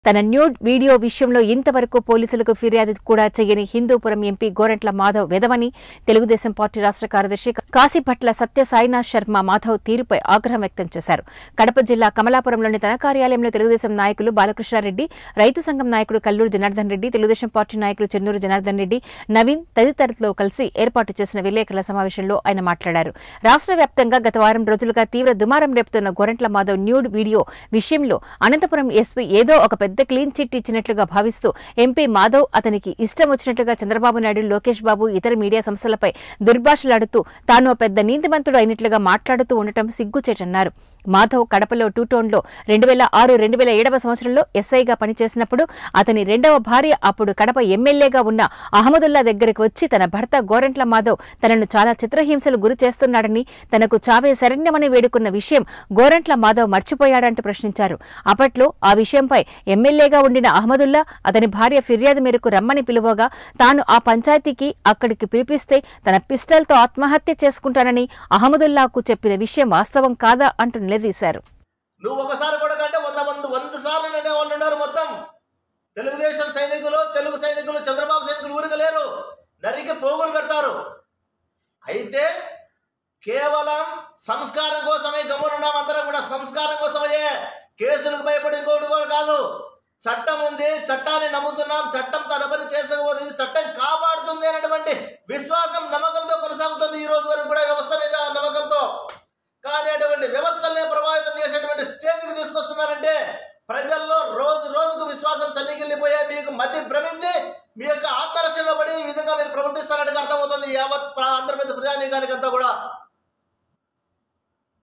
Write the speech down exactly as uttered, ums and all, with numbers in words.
తన nude video విషయంలో ఇంతవరకు పోలీసులకు ఫిర్యాదు కూడా చేయని హిందూపురం ఎంపీ గోరంట్ల మాధవ్ వెదవని తెలుగుదేశం పార్టీ రాష్ట్ర కార్యదర్శి కాశీపట్ల సత్య సాయినాథ్ శర్మ మాధవ్ తీరుపై ఆగ్రహం వ్యక్తం చేశారు. కడప జిల్లా కమలాపురంలోని తన కార్యాలయంలో తెలుగుదేశం నాయకులు బాలకృష్ణారెడ్డి, రైతు సంఘం నాయకుడు కల్లూరు జనార్దన్ రెడ్డి, తెలుగుదేశం పార్టీ నాయకులు చెన్నూరు జనార్దన్ రెడ్డి, నవీన్ తదితరులతో కలిసి ఏర్పాటు చేసిన విలేకరుల సమావేశంలో ఆయన మాట్లాడారు. రాష్ట్ర వ్యాప్తంగా గత వారం రోజులుగా తీవ్ర దుమారం రేపుతున్న గోరంట్ల మాధవ్ న్యూడ్ వీడియో విషయంలో అనంతపురం ఎస్పీ ఏదో ఒక పెద్ద క్లీన్ చిట్ ఇచ్చినట్లుగా భావిస్తూ ఎంపీ మాధవ్ అతనికి ఇష్టం వచ్చినట్లుగా చంద్రబాబు నాయుడు, లోకేష్ బాబు ఇతర మీడియా సంస్థలపై దుర్భాషలాడుతూ తాను పెద్ద నీతిమంతుడు అయినట్లుగా మాట్లాడుతూ ఉండటం సిగ్గుచేటన్నారు. మాధవ్ కడపలో టూ టౌన్లో రెండు వేల ఆరు రెండు వేల ఏడవ సంవత్సరంలో ఎస్ఐగా పనిచేసినప్పుడు అతని రెండవ భార్య అప్పుడు కడప ఎమ్మెల్యేగా ఉన్న అహ్మదుల్లా దగ్గరికి వచ్చి తన భర్త గోరంట్ల మాధవ్ తనను చాలా చిత్రహింసలు గురి చేస్తున్నాడని, తనకు చావే శరణ్యమని వేడుకున్న విషయం గోరంట్ల మాధవ్ మర్చిపోయాడంటూ ప్రశ్నించారు. అప్పట్లో ఆ విషయంపై ఎమ్మెల్యేగా ఉండిన అహ్మదుల్లా అతని భార్య ఫిర్యాదు మేరకు రమ్మని పిలువగా తాను ఆ పంచాయతీకి అక్కడికి పిలిపిస్తే తన పిస్టల్తో ఆత్మహత్య చేసుకుంటానని అహ్మదుల్లాకు చెప్పిన విషయం వాస్తవం కాదా అంటూ నిలదీశారు. నువ్వు ఒకసారి కూడా కంటే వంద మంది వంద సార్లు నేనే వాళ్ళు ఉన్నారు. మొత్తం తెలుగుదేశం సైనికులు, తెలుగు సైనికులు, చంద్రబాబు సైనికులు ఊరికి లేరు, నరికి పోగులు పెడతారు. అయితే కేవలం సంస్కారం కోసమే గమ్మునున్నాం. అందరం కూడా సంస్కారం కోసమే, కేసులకు భయపడి ఇంకోటి కూడా కాదు. చట్టం ఉంది, చట్టాన్ని నమ్ముతున్నాం, చట్టం తన పని చేసుకోబోతుంది, చట్టం కాపాడుతుంది అనేటువంటి విశ్వాసం, నమ్మకంతో కొనసాగుతుంది ఈ రోజు వరకు కూడా వ్యవస్థ మీద నమ్మకంతో. కానీ అటువంటి వ్యవస్థల్ని ప్రభావితం చేసేటువంటి స్టేజ్కి తీసుకొస్తున్నారంటే ప్రజల్లో రోజు రోజుకు విశ్వాసం సన్నిగిల్లిపోయే మీకు మతి భ్రమించి మీ యొక్క ఆత్మరక్షణలో పడి ఈ విధంగా మీరు ప్రవర్తిస్తారంటే అర్థమవుతుంది యావత్ ఆంధ్రప్రదేశ్ ప్రజానీకానికంతా కూడా.